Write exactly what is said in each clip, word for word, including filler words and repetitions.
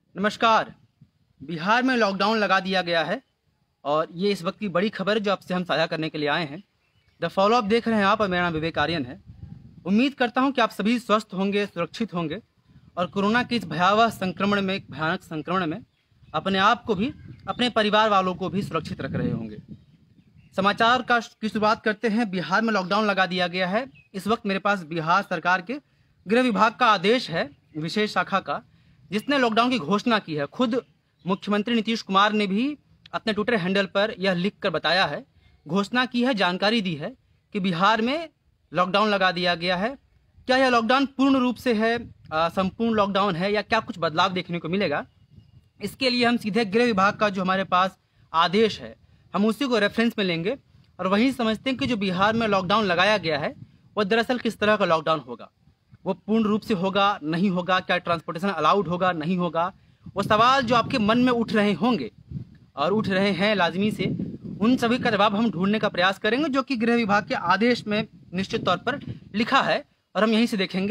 नमस्कार। बिहार में लॉकडाउन लगा दिया गया है और ये इस वक्त की बड़ी खबर है जो आपसे हम साझा करने के लिए आए हैं। द फॉलो अप देख रहे हैं आप और मेरा नाम विवेक आर्यन है। उम्मीद करता हूं कि आप सभी स्वस्थ होंगे, सुरक्षित होंगे और कोरोना के इस भयावह संक्रमण में, भयानक संक्रमण में अपने आप को भी, अपने परिवार वालों को भी सुरक्षित रख रहे होंगे। समाचार का की शुरुआत करते हैं। बिहार में लॉकडाउन लगा दिया गया है। इस वक्त मेरे पास बिहार सरकार के गृह विभाग का आदेश है, विशेष शाखा का, जिसने लॉकडाउन की घोषणा की है। खुद मुख्यमंत्री नीतीश कुमार ने भी अपने ट्विटर हैंडल पर यह लिखकर बताया है, घोषणा की है, जानकारी दी है कि बिहार में लॉकडाउन लगा दिया गया है। क्या यह लॉकडाउन पूर्ण रूप से है, संपूर्ण लॉकडाउन है, या क्या कुछ बदलाव देखने को मिलेगा? इसके लिए हम सीधे गृह विभाग का जो हमारे पास आदेश है, हम उसी को रेफरेंस में लेंगे और वहीं समझते हैं कि जो बिहार में लॉकडाउन लगाया गया है वह दरअसल किस तरह का लॉकडाउन होगा। वो पूर्ण रूप से होगा, नहीं होगा, क्या ट्रांसपोर्टेशन अलाउड होगा, नहीं होगा, वो सवाल जो आपके मन में उठ रहे होंगे और उठ रहे हैं लाजमी से, उन सभी का जवाब हम ढूंढने का प्रयास करेंगे, जो कि गृह विभाग के आदेश में निश्चित तौर पर लिखा है और हम यहीं से देखेंगे।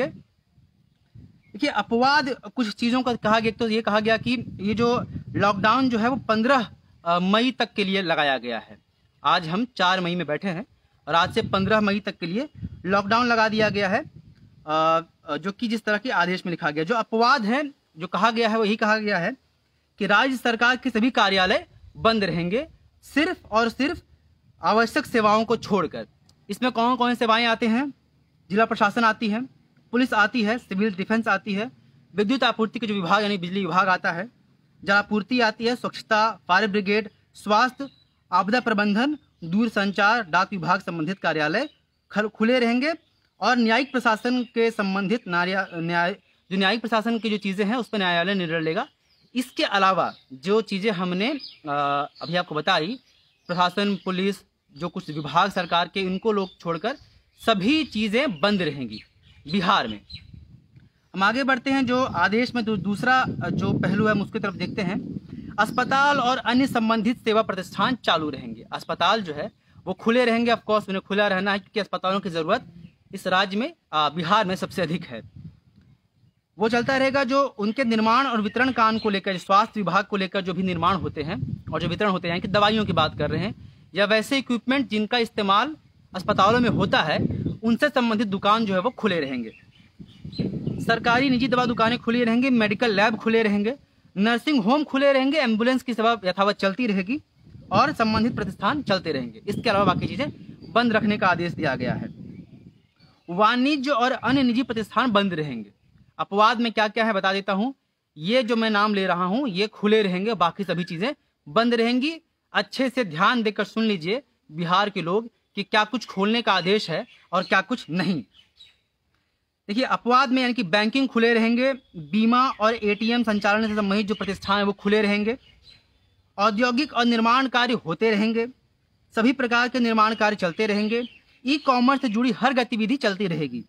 देखिए, अपवाद कुछ चीज़ों का कहा गया। तो ये कहा गया कि ये जो लॉकडाउन जो है वो पंद्रह मई तक के लिए लगाया गया है। आज हम चार मई में बैठे हैं और आज से पंद्रह मई तक के लिए लॉकडाउन लगा दिया गया है, जो कि जिस तरह के आदेश में लिखा गया। जो अपवाद है, जो कहा गया है, वो यही कहा गया है कि राज्य सरकार के सभी कार्यालय बंद रहेंगे, सिर्फ और सिर्फ आवश्यक सेवाओं को छोड़कर। इसमें कौन कौन सेवाएं आते हैं? जिला प्रशासन आती है, पुलिस आती है, सिविल डिफेंस आती है, विद्युत आपूर्ति के जो विभाग यानी बिजली विभाग आता है, जलापूर्ति आती है, स्वच्छता, फायर ब्रिगेड, स्वास्थ्य, आपदा प्रबंधन, दूरसंचार, डाक विभाग संबंधित कार्यालय खुले रहेंगे और न्यायिक प्रशासन के संबंधित न्याय जो न्यायिक प्रशासन की जो चीज़ें हैं उस पर न्यायालय निर्णय लेगा। इसके अलावा जो चीज़ें हमने आ, अभी आपको बताई, प्रशासन, पुलिस, जो कुछ विभाग सरकार के, इनको लोग छोड़कर सभी चीज़ें बंद रहेंगी बिहार में। हम आगे बढ़ते हैं। जो आदेश में दू, दूसरा जो पहलू है हम उसकी तरफ देखते हैं। अस्पताल और अन्य संबंधित सेवा प्रतिष्ठान चालू रहेंगे। अस्पताल जो है वो खुले रहेंगे, ऑफकोर्स उन्हें खुला रहना है क्योंकि अस्पतालों की ज़रूरत इस राज्य में, बिहार में सबसे अधिक है। वो चलता रहेगा। जो उनके निर्माण और वितरण काम को लेकर, स्वास्थ्य विभाग को लेकर जो भी निर्माण होते हैं और जो वितरण होते हैं, कि दवाइयों की बात कर रहे हैं या वैसे इक्विपमेंट जिनका इस्तेमाल अस्पतालों में होता है, उनसे संबंधित दुकान जो है वो खुले रहेंगे। सरकारी निजी दवा दुकानें खुली रहेंगी, मेडिकल लैब खुले रहेंगे, नर्सिंग होम खुले रहेंगे, एम्बुलेंस की सेवा यथावत चलती रहेगी और संबंधित प्रतिष्ठान चलते रहेंगे। इसके अलावा बाकी चीज़ें बंद रखने का आदेश दिया गया है। वाणिज्य और अन्य निजी प्रतिष्ठान बंद रहेंगे। अपवाद में क्या क्या है बता देता हूं। ये जो मैं नाम ले रहा हूं ये खुले रहेंगे, बाकी सभी चीजें बंद रहेंगी। अच्छे से ध्यान देकर सुन लीजिए बिहार के लोग कि क्या कुछ खोलने का आदेश है और क्या कुछ नहीं। देखिए, अपवाद में यानी कि बैंकिंग खुले रहेंगे, बीमा और एटीएम संचालन से संबंधित जो प्रतिष्ठान है वो खुले रहेंगे, औद्योगिक और निर्माण कार्य होते रहेंगे, सभी प्रकार के निर्माण कार्य चलते रहेंगे, ई कॉमर्स से जुड़ी हर गतिविधि चलती रहेगी,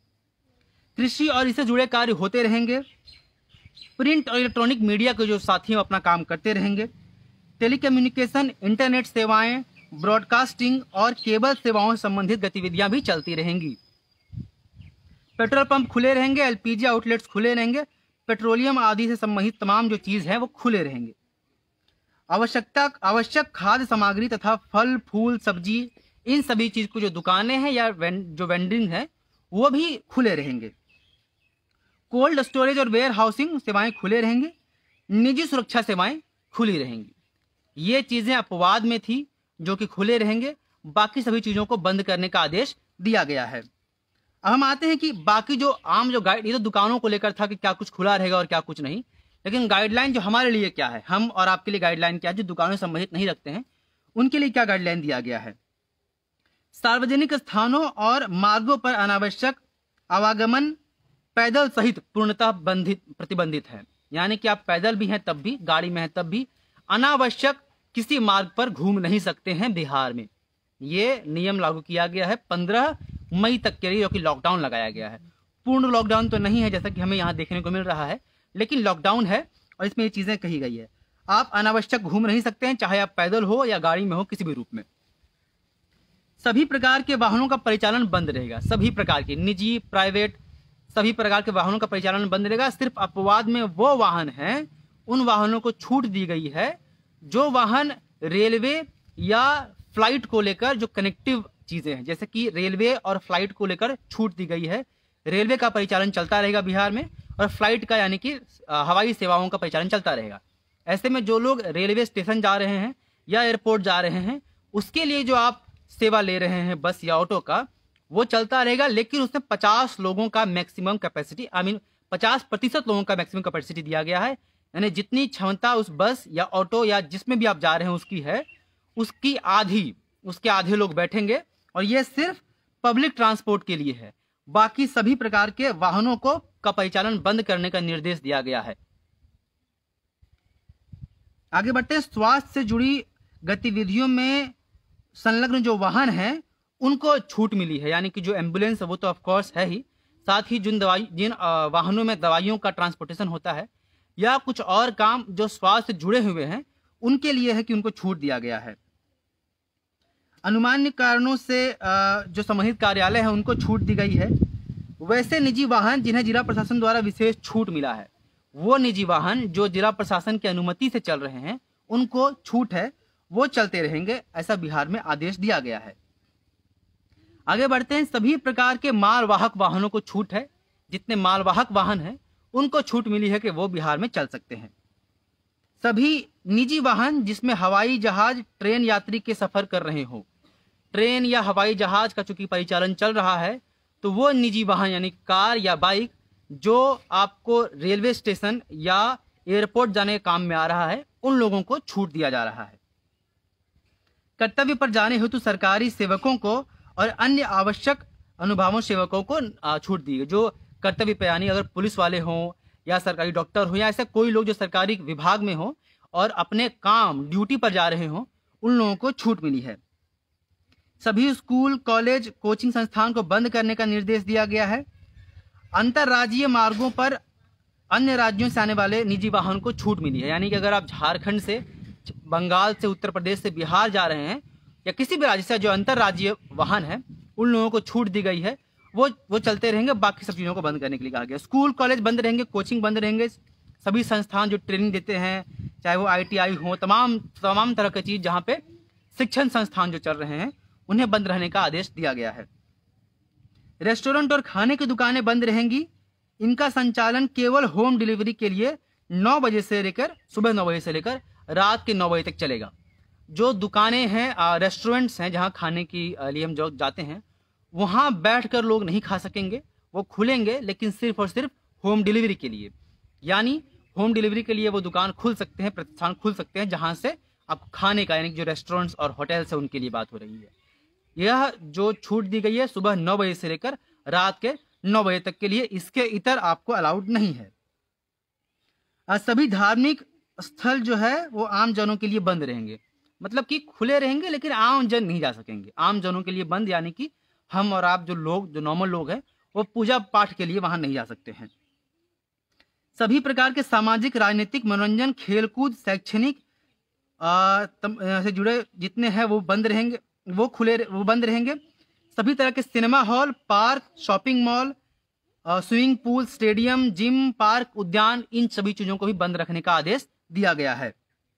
कृषि और इससे जुड़े कार्य होते रहेंगे, प्रिंट और इलेक्ट्रॉनिक मीडिया के जो साथी हैं अपना काम करते रहेंगे, टेलीकम्युनिकेशन, इंटरनेट सेवाएं, ब्रॉडकास्टिंग और केबल सेवाओं से संबंधित गतिविधियां भी चलती रहेंगी। पेट्रोल पंप खुले रहेंगे, एलपीजी आउटलेट्स खुले रहेंगे, पेट्रोलियम आदि से संबंधित तमाम जो चीज़ है वो खुले रहेंगे। आवश्यकता आवश्यक खाद्य सामग्री तथा फल, फूल, सब्जी, इन सभी चीज़ को जो दुकानें हैं या वें, जो वेंडिंग है वो भी खुले रहेंगे। कोल्ड स्टोरेज और वेयर हाउसिंग सेवाएं खुले रहेंगे, निजी सुरक्षा सेवाएं खुली रहेंगी। ये चीज़ें अपवाद में थी जो कि खुले रहेंगे, बाकी सभी चीज़ों को बंद करने का आदेश दिया गया है। अब हम आते हैं कि बाकी जो आम जो गाइड, ये तो दुकानों को लेकर था कि क्या कुछ खुला रहेगा और क्या कुछ नहीं, लेकिन गाइडलाइन जो हमारे लिए क्या है, हम और आपके लिए गाइडलाइन क्या है, जो दुकानों से संबंधित नहीं रखते हैं उनके लिए क्या गाइडलाइन दिया गया है। सार्वजनिक स्थानों और मार्गों पर अनावश्यक आवागमन पैदल सहित पूर्णतः बंधित प्रतिबंधित है। यानी कि आप पैदल भी हैं तब भी, गाड़ी में हैं तब भी, अनावश्यक किसी मार्ग पर घूम नहीं सकते हैं बिहार में। ये नियम लागू किया गया है पंद्रह मई तक के लिए, जो कि लॉकडाउन लगाया गया है। पूर्ण लॉकडाउन तो नहीं है जैसा कि हमें यहाँ देखने को मिल रहा है, लेकिन लॉकडाउन है और इसमें ये चीज़ें कही गई है। आप अनावश्यक घूम नहीं सकते हैं, चाहे आप पैदल हो या गाड़ी में हो, किसी भी रूप में। सभी प्रकार के वाहनों का परिचालन बंद रहेगा। सभी प्रकार के निजी, प्राइवेट, सभी प्रकार के वाहनों का परिचालन बंद रहेगा। सिर्फ अपवाद में वो वाहन हैं उन वाहनों को छूट दी गई है जो वाहन रेलवे या फ्लाइट को लेकर जो कनेक्टिव चीजें हैं, जैसे कि रेलवे और फ्लाइट को लेकर छूट दी गई है। रेलवे का परिचालन चलता रहेगा बिहार में और फ्लाइट का यानी कि हवाई सेवाओं का परिचालन चलता रहेगा। ऐसे में जो लोग रेलवे स्टेशन जा रहे हैं या एयरपोर्ट जा रहे हैं, उसके लिए जो आप सेवा ले रहे हैं बस या ऑटो का, वो चलता रहेगा, लेकिन उसमें पचास लोगों का मैक्सिमम कैपेसिटी, आई मीन पचास प्रतिशत लोगों का मैक्सिमम कैपेसिटी दिया गया है। यानी जितनी क्षमता उस बस या ऑटो या जिसमें भी आप जा रहे हैं उसकी है, उसकी आधी, उसके आधे लोग बैठेंगे। और यह सिर्फ पब्लिक ट्रांसपोर्ट के लिए है। बाकी सभी प्रकार के वाहनों को का परिचालन बंद करने का निर्देश दिया गया है। आगे बढ़ते हैं। स्वास्थ्य से जुड़ी गतिविधियों में संलग्न जो वाहन हैं उनको छूट मिली है, यानी कि जो एम्बुलेंस है वो तो ऑफ कोर्स है ही, साथ ही जिन दवाई जिन वाहनों में दवाइयों का ट्रांसपोर्टेशन होता है या कुछ और काम जो स्वास्थ्य से जुड़े हुए हैं उनके लिए है कि उनको छूट दिया गया है। अनुमान्य कारणों से जो संबंधित कार्यालय है उनको छूट दी गई है। वैसे निजी वाहन जिन्हें जिला प्रशासन द्वारा विशेष छूट मिला है, वो निजी वाहन जो जिला प्रशासन की अनुमति से चल रहे हैं उनको छूट है, वो चलते रहेंगे, ऐसा बिहार में आदेश दिया गया है। आगे बढ़ते हैं। सभी प्रकार के मालवाहक वाहनों को छूट है। जितने मालवाहक वाहन हैं उनको छूट मिली है कि वो बिहार में चल सकते हैं। सभी निजी वाहन जिसमें हवाई जहाज, ट्रेन यात्री के सफर कर रहे हो, ट्रेन या हवाई जहाज का चूंकि परिचालन चल रहा है, तो वो निजी वाहन यानी कार या बाइक जो आपको रेलवे स्टेशन या एयरपोर्ट जाने के काम में आ रहा है, उन लोगों को छूट दिया जा रहा है। कर्तव्य पर जाने हेतु सरकारी सेवकों को और अन्य आवश्यक अनुभावों सेवकों को छूट दी है। जो कर्तव्य पे यानी अगर पुलिस वाले हों या सरकारी डॉक्टर हो या ऐसे कोई लोग जो सरकारी विभाग में हो और अपने काम ड्यूटी पर जा रहे हो, उन लोगों को छूट मिली है। सभी स्कूल, कॉलेज, कोचिंग संस्थान को बंद करने का निर्देश दिया गया है। अंतर्राज्यीय मार्गों पर अन्य राज्यों से आने वाले निजी वाहन को छूट मिली है, यानी कि अगर आप झारखंड से, बंगाल से, उत्तर प्रदेश से बिहार जा रहे हैं या किसी भी राज्य से जो अंतर्राज्यीय वाहन है, उन लोगों को छूट दी गई है, वो वो चलते रहेंगे। बाकी सब चीज़ों को बंद करने के लिए कहा गया। स्कूल, कॉलेज बंद रहेंगे, कोचिंग बंद रहेंगे, सभी संस्थान जो ट्रेनिंग देते हैं, चाहे वो आई टी आई हो, तमाम तमाम तरह की चीज़ जहाँ पे शिक्षण संस्थान जो चल रहे हैं उन्हें बंद रहने का आदेश दिया गया है। रेस्टोरेंट और खाने की दुकानें बंद रहेंगी। इनका संचालन केवल होम डिलीवरी के लिए नौ बजे से लेकर सुबह नौ बजे से लेकर रात के नौ बजे तक चलेगा। जो दुकानें हैं, रेस्टोरेंट्स हैं जहां खाने के लिए हम जो जाते हैं, वहां बैठकर लोग नहीं खा सकेंगे, वो खुलेंगे लेकिन सिर्फ और सिर्फ होम डिलीवरी के लिए। यानी होम डिलीवरी के लिए वो दुकान खुल सकते हैं, प्रतिष्ठान खुल सकते हैं जहां से आपको खाने का, यानी जो रेस्टोरेंट्स और होटल्स है उनके लिए बात हो रही है। यह जो छूट दी गई है सुबह नौ बजे से लेकर रात के नौ बजे तक के लिए, इसके इतर आपको अलाउड नहीं है। आज सभी धार्मिक स्थल जो है वो आम जनों के लिए बंद रहेंगे, मतलब कि खुले रहेंगे लेकिन आम जन नहीं जा सकेंगे। आम जनों के लिए बंद, यानी कि हम और आप जो लोग, जो नॉर्मल लोग हैं, वो पूजा पाठ के लिए वहां नहीं जा सकते हैं। सभी प्रकार के सामाजिक, राजनीतिक, मनोरंजन, खेलकूद, शैक्षणिक से जुड़े जितने हैं वो बंद रहेंगे, वो खुले वो बंद रहेंगे। सभी तरह के cinema hall, park, shopping mall, swimming pool, stadium, gym, park, उद्यान, इन सभी चीजों को भी बंद रखने का आदेश दिया गया है।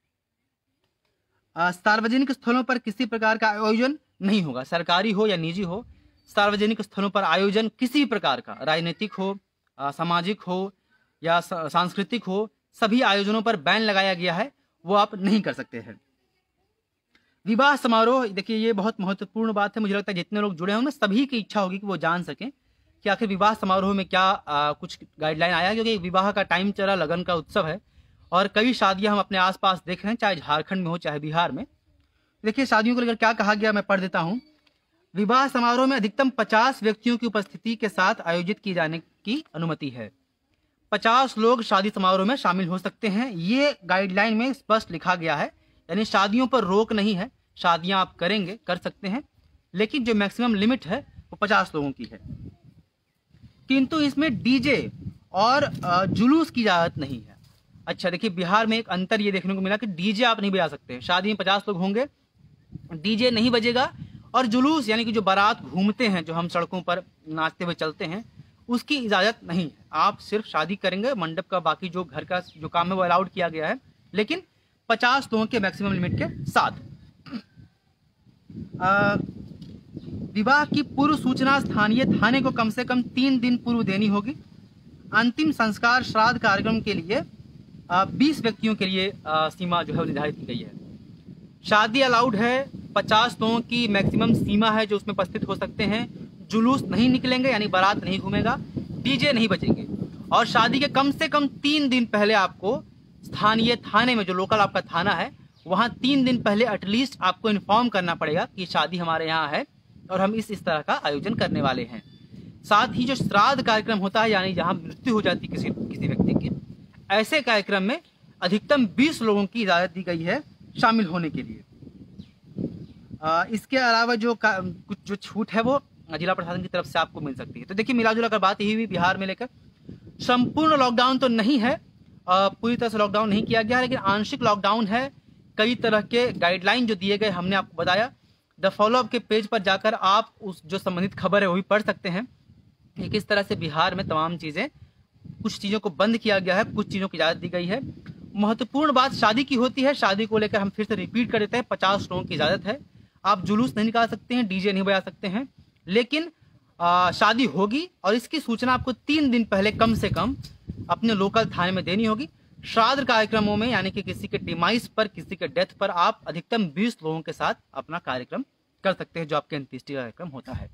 सार्वजनिक स्थलों पर किसी प्रकार का आयोजन नहीं होगा, सरकारी हो या निजी हो। सार्वजनिक स्थलों पर आयोजन किसी प्रकार का, राजनीतिक हो, सामाजिक हो या सांस्कृतिक हो, सभी आयोजनों पर बैन लगाया गया है, वो आप नहीं कर सकते हैं। विवाह समारोह, देखिए ये बहुत महत्वपूर्ण बात है। मुझे लगता है जितने लोग जुड़े होंगे सभी की इच्छा होगी कि वो जान सकें कि आखिर विवाह समारोह में क्या आ, कुछ गाइडलाइन आया, क्योंकि विवाह का टाइम चला, लगन का उत्सव है और कई शादियां हम अपने आसपास देख रहे हैं, चाहे झारखंड में हो चाहे बिहार में। देखिए शादियों को लेकर क्या कहा गया, मैं पढ़ देता हूँ। विवाह समारोह में अधिकतम पचास व्यक्तियों की उपस्थिति के साथ आयोजित की जाने की अनुमति है। पचास लोग शादी समारोह में शामिल हो सकते हैं, ये गाइडलाइन में स्पष्ट लिखा गया है। यानी शादियों पर रोक नहीं है, शादियां आप करेंगे, कर सकते हैं, लेकिन जो मैक्सिमम लिमिट है वो पचास लोगों की है। किंतु इसमें डीजे और जुलूस की इजाजत नहीं है। अच्छा देखिए, बिहार में एक अंतर ये देखने को मिला कि डीजे आप नहीं बजा सकते। शादी में पचास लोग होंगे, डीजे नहीं बजेगा, और जुलूस यानी कि जो बारात घूमते हैं, जो हम सड़कों पर नाचते हुए चलते हैं, उसकी इजाजत नहीं है। आप सिर्फ शादी करेंगे, मंडप का बाकी जो घर का जो काम है वो अलाउड किया गया है, लेकिन पचास लोगों के मैक्सिमम लिमिट के साथ। आ, विवाह की पूर्व सूचना स्थानीय थाने को कम से कम तीन दिन पूर्व देनी होगी। अंतिम संस्कार श्राद्ध कार्यक्रम के लिए बीस व्यक्तियों के लिए आ, सीमा जो है निर्धारित की गई है। शादी अलाउड है, पचास लोगों की मैक्सिमम सीमा है जो उसमें उपस्थित हो सकते हैं। जुलूस नहीं निकलेंगे, यानी बारात नहीं घूमेगा, डीजे नहीं बजेंगे, और शादी के कम से कम तीन दिन पहले आपको स्थानीय थाने में, जो लोकल आपका थाना है, वहाँ तीन दिन पहले एटलीस्ट आपको इन्फॉर्म करना पड़ेगा कि शादी हमारे यहाँ है और हम इस इस तरह का आयोजन करने वाले हैं। साथ ही जो श्राद्ध कार्यक्रम होता है, यानी जहाँ मृत्यु हो जाती है किसी किसी व्यक्ति की, ऐसे कार्यक्रम में अधिकतम बीस लोगों की इजाज़त दी गई है शामिल होने के लिए। आ, इसके अलावा जो कुछ जो छूट है वो जिला प्रशासन की तरफ से आपको मिल सकती है। तो देखिए, मिला जुला कर बात यही हुई बिहार में लेकर, संपूर्ण लॉकडाउन तो नहीं है, आ, पूरी तरह से लॉकडाउन नहीं किया गया, लेकिन आंशिक लॉकडाउन है। कई तरह के गाइडलाइन जो दिए गए हमने आपको बताया। द फॉलोअप के पेज पर जाकर आप उस जो संबंधित खबर है वो भी पढ़ सकते हैं कि किस तरह से बिहार में तमाम चीज़ें, कुछ चीज़ों को बंद किया गया है, कुछ चीज़ों की इजाज़त दी गई है। महत्वपूर्ण बात शादी की होती है। शादी को लेकर हम फिर से रिपीट कर देते हैं, पचास लोगों की इजाज़त है। आप जुलूस नहीं निकाल सकते हैं, डीजे नहीं बजा सकते हैं, लेकिन आ, शादी होगी और इसकी सूचना आपको तीन दिन पहले कम से कम अपने लोकल थाने में देनी होगी। श्राद्ध कार्यक्रमों में, यानी कि किसी के डिमाइस पर, किसी के डेथ पर, आप अधिकतम बीस लोगों के साथ अपना कार्यक्रम कर सकते हैं, जो आपके अंत्येष्टि कार्यक्रम होता है।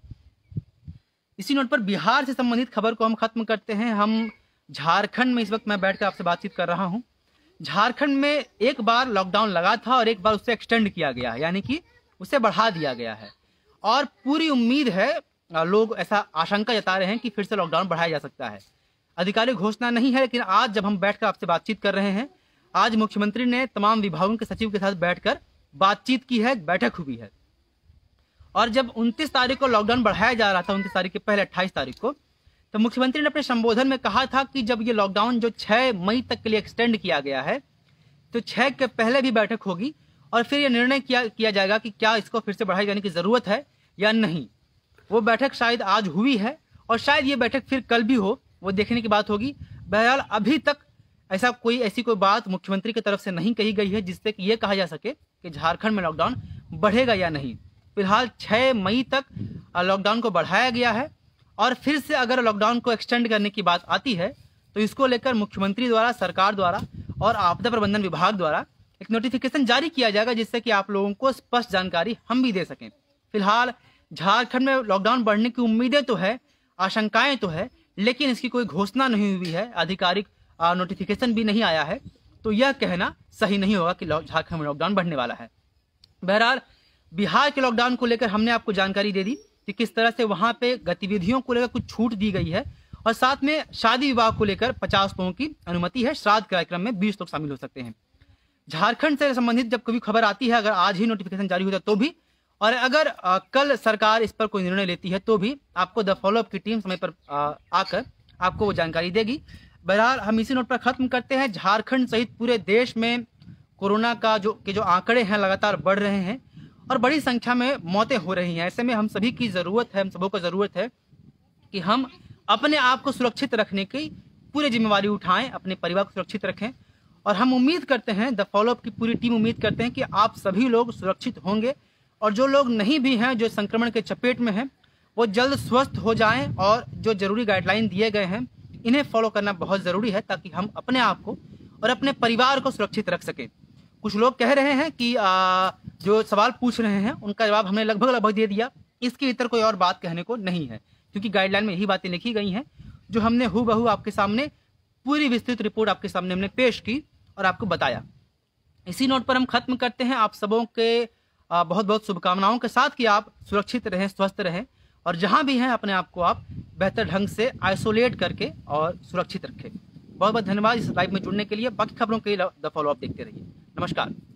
इसी नोट पर बिहार से संबंधित खबर को हम खत्म करते हैं। हम झारखंड में इस वक्त मैं बैठकर आपसे बातचीत कर रहा हूं। झारखंड में एक बार लॉकडाउन लगा था और एक बार उसे एक्सटेंड किया गया है, यानी कि उसे बढ़ा दिया गया है, और पूरी उम्मीद है, लोग ऐसा आशंका जता रहे हैं कि फिर से लॉकडाउन बढ़ाया जा सकता है। आधिकारिक घोषणा नहीं है, लेकिन आज जब हम बैठकर आपसे बातचीत कर रहे हैं, आज मुख्यमंत्री ने तमाम विभागों के सचिव के साथ बैठकर बातचीत की है, बैठक हुई है। और जब उनतीस तारीख को लॉकडाउन बढ़ाया जा रहा था, उनतीस तारीख के पहले अट्ठाईस तारीख को, तो मुख्यमंत्री ने अपने संबोधन में कहा था कि जब ये लॉकडाउन जो छह मई तक के लिए एक्सटेंड किया गया है, तो छह के पहले भी बैठक होगी और फिर यह निर्णय किया किया जाएगा कि क्या इसको फिर से बढ़ाए जाने की जरूरत है या नहीं। वो बैठक शायद आज हुई है और शायद ये बैठक फिर कल भी हो, वो देखने की बात होगी। बहरहाल अभी तक ऐसा कोई ऐसी कोई बात मुख्यमंत्री की तरफ से नहीं कही गई है जिससे कि ये कहा जा सके कि झारखंड में लॉकडाउन बढ़ेगा या नहीं। फिलहाल छह मई तक लॉकडाउन को बढ़ाया गया है और फिर से अगर लॉकडाउन को एक्सटेंड करने की बात आती है तो इसको लेकर मुख्यमंत्री द्वारा, सरकार द्वारा और आपदा प्रबंधन विभाग द्वारा एक नोटिफिकेशन जारी किया जाएगा, जिससे कि आप लोगों को स्पष्ट जानकारी हम भी दे सकें। फिलहाल झारखंड में लॉकडाउन बढ़ने की उम्मीदें तो है, आशंकाएं तो है, लेकिन इसकी कोई घोषणा नहीं हुई है, आधिकारिक नोटिफिकेशन भी नहीं आया है, तो यह कहना सही नहीं होगा कि झारखंड में लॉकडाउन बढ़ने वाला है। बहरहाल बिहार के लॉकडाउन को लेकर हमने आपको जानकारी दे दी कि किस तरह से वहां पे गतिविधियों को लेकर कुछ छूट दी गई है, और साथ में शादी विवाह को लेकर पचास लोगों की अनुमति है, श्राद्ध कार्यक्रम में बीस लोग शामिल हो सकते हैं। झारखंड से संबंधित जब कभी खबर आती है, अगर आज ही नोटिफिकेशन जारी होता है तो भी, और अगर आ, कल सरकार इस पर कोई निर्णय लेती है तो भी आपको द फॉलोअप की टीम समय पर आ, आकर आपको वो जानकारी देगी। बहरहाल हम इसी नोट पर खत्म करते हैं। झारखंड सहित पूरे देश में कोरोना का जो के जो आंकड़े हैं लगातार बढ़ रहे हैं और बड़ी संख्या में मौतें हो रही हैं। ऐसे में हम सभी की जरूरत है, हम सबों को जरूरत है कि हम अपने आप को सुरक्षित रखने की पूरी जिम्मेवारी उठाएं, अपने परिवार को सुरक्षित रखें, और हम उम्मीद करते हैं, द फॉलोअप की पूरी टीम उम्मीद करते हैं कि आप सभी लोग सुरक्षित होंगे, और जो लोग नहीं भी हैं, जो संक्रमण के चपेट में हैं, वो जल्द स्वस्थ हो जाएं, और जो जरूरी गाइडलाइन दिए गए हैं इन्हें फॉलो करना बहुत ज़रूरी है, ताकि हम अपने आप को और अपने परिवार को सुरक्षित रख सकें। कुछ लोग कह रहे हैं कि आ, जो सवाल पूछ रहे हैं उनका जवाब हमने लगभग लगभग दे दिया, इसके भीतर कोई और बात कहने को नहीं है, क्योंकि गाइडलाइन में यही बातें लिखी गई हैं जो हमने हूबहू आपके सामने पूरी विस्तृत रिपोर्ट आपके सामने हमने पेश की और आपको बताया। इसी नोट पर हम खत्म करते हैं, आप सबों के बहुत बहुत शुभकामनाओं के साथ कि आप सुरक्षित रहें, स्वस्थ रहें, और जहां भी हैं अपने आप को आप बेहतर ढंग से आइसोलेट करके और सुरक्षित रखें। बहुत बहुत धन्यवाद इस लाइव में जुड़ने के लिए। बाकी खबरों के लिए द फॉलोअप देखते रहिए। नमस्कार।